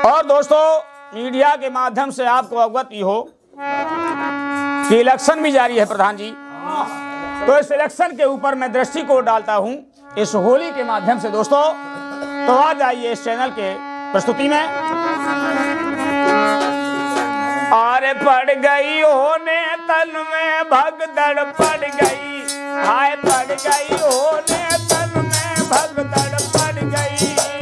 और दोस्तों, मीडिया के माध्यम से आपको अवगत ही हो कि इलेक्शन भी जारी है प्रधान जी। तो इस इलेक्शन के ऊपर मैं दृष्टिकोण डालता हूं इस होली के माध्यम से दोस्तों। तो आ जाइए इस चैनल के प्रस्तुति में। अरे पड़ गई होने तन में भगदड़ पड़ गई, हाय पड़ गई होने तन में भगदड़ पड़ गई।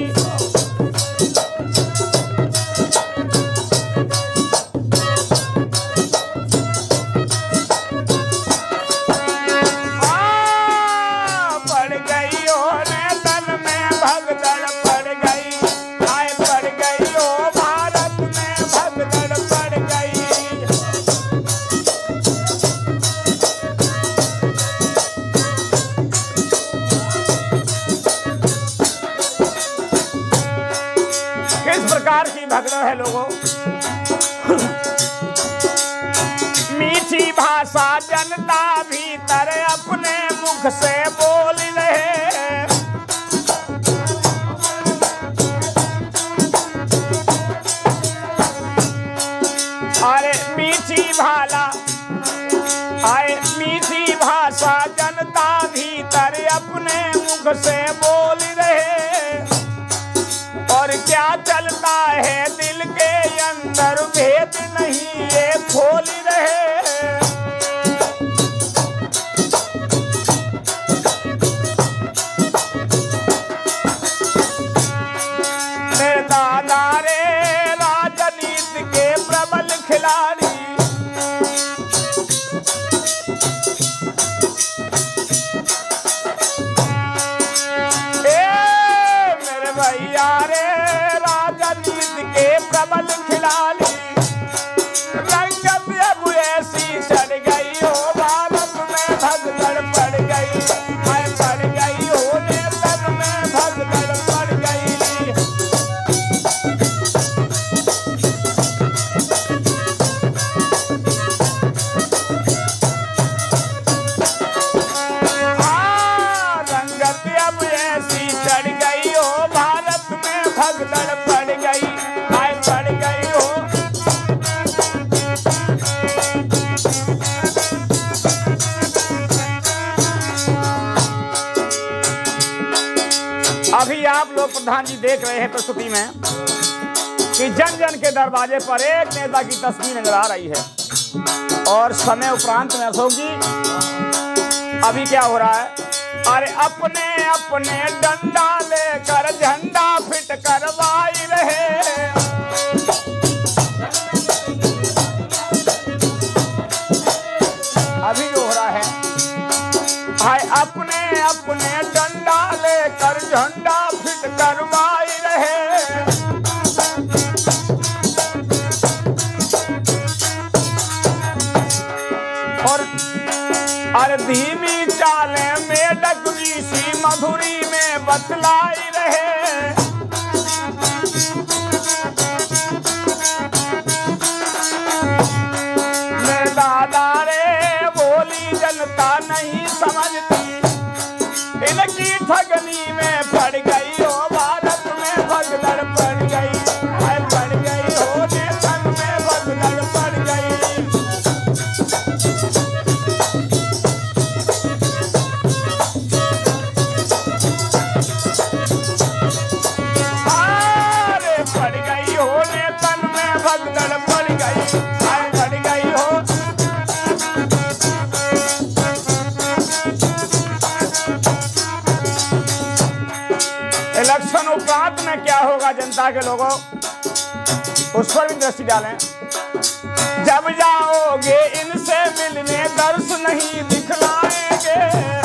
भगदड़ है लोगों। मीठी भाषा जनता भीतर अपने मुख से बोल रहे। अरे मीठी भाषा जनता भीतर अपने मुख से बोल रहे। और क्या चलता है दिल के अंदर भेद नहीं ये खोल रहे। मेरे दादा रे राजनीति के प्रबल खिलाड़ी, मेरे भैया रे राजनीति के प्रबल खिलाड़ी, रंगत अब ऐसी चढ़ गई हो भारत में भगदड़ पड़ गई, मैं पड़ गई होने तन में भगदड़ पड़ गई। रंगत अब ऐसी चढ़ गई हो भारत में भगदड़ पड़ गई, आय पड़ गई हो। अभी आप लोग प्रधान जी देख रहे हैं प्रस्तुति में कि जन जन के दरवाजे पर एक नेता की तस्वीर नजर आ रही है। और समय उपरांत में अशोक जी अभी क्या हो रहा है, अरे अपने अपने डंडा लेकर झंडा फिट करवाई रहे। अभी जो हो रहा है, हाय अपने अपने डंडा लेकर झंडा फिट करवाई रहे। और अरे धीमी चाले में डगरी सी मधुरी में बतलाई रहे। मेरे दादा रे बोली जनता नहीं समझती, इनकी ठगनी में पड़ गई हो भारत में भगदड़ पड़ गई, पड़ गई हो तन में भगदड़ पड़ गई। इलेक्शन उपरांत में क्या होगा जनता के लोगों, उस पर भी दृष्टि डालें। जब जाओगे इनसे मिलने दर्श नहीं दिखलाएंगे।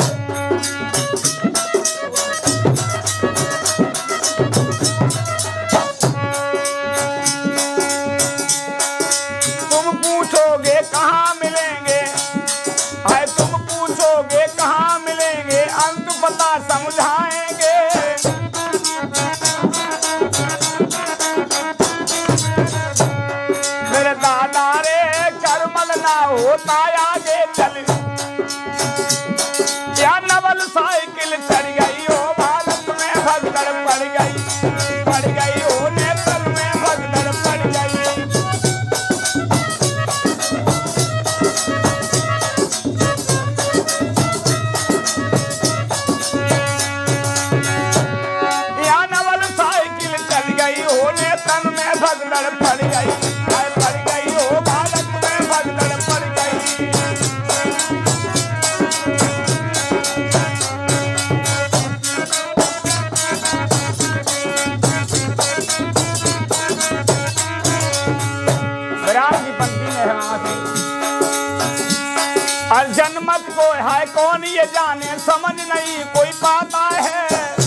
तुम पूछोगे कहाँ मिलेंगे, हाय तुम पूछोगे कहाँ मिलेंगे, अंत पता समझाएंगे। मेरे दादा रे करमल ना होता आगे चल, क्या नवल साइकिल चढ़ गई हो भारत में भगदड़ पड़ गई, होने तल में भगदड़ तन में भगदड़ पड़ गई, पड़ गई ओ बालक में भगदड़ पड़ गई। विराट की पंक्ति में है वहां से, और जनमत को है कौन ये जाने, समझ नहीं कोई पाता है।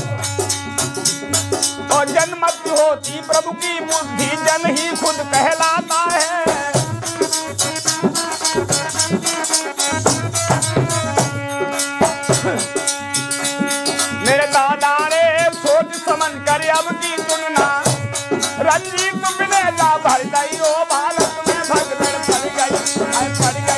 और जनमत होती प्रभु की बुद्धि, जन ही खुद कहलाता है। मेरे दादा रे सोच समझ कर अब की तुलना, रंजीत बिने जा भर गई ओ बालक में भगदड़ पड़ गई, पड़ गई।